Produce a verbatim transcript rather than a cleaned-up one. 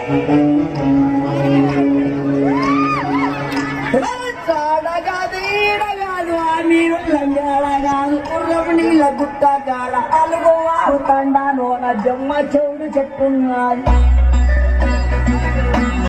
చాడగాదు ఈడగాదు ఆ నీరు లంగాడగాదు కుర్రపు నీళ్ళ గుట్ట కాడ అలుగో తండా నోన జమ్మ చెవుడు చెట్టున్నది